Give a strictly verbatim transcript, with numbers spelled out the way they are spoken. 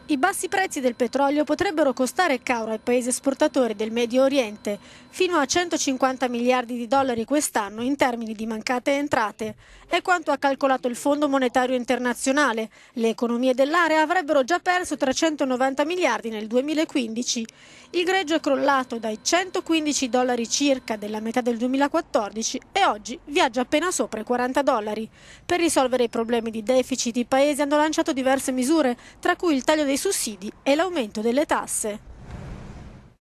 I bassi prezzi del petrolio potrebbero costare caro ai paesi esportatori del Medio Oriente, fino a centocinquanta miliardi di dollari quest'anno in termini di mancate entrate. È quanto ha calcolato il Fondo Monetario Internazionale. Le economie dell'area avrebbero già perso trecentonovanta miliardi nel duemilaquindici. Il greggio è crollato dai centoquindici dollari circa della metà del duemilaquattordici e oggi viaggia appena sopra i quaranta dollari. Per risolvere i problemi di deficit i paesi hanno lanciato diverse misure, tra cui il taglio dei sussidi e l'aumento delle tasse.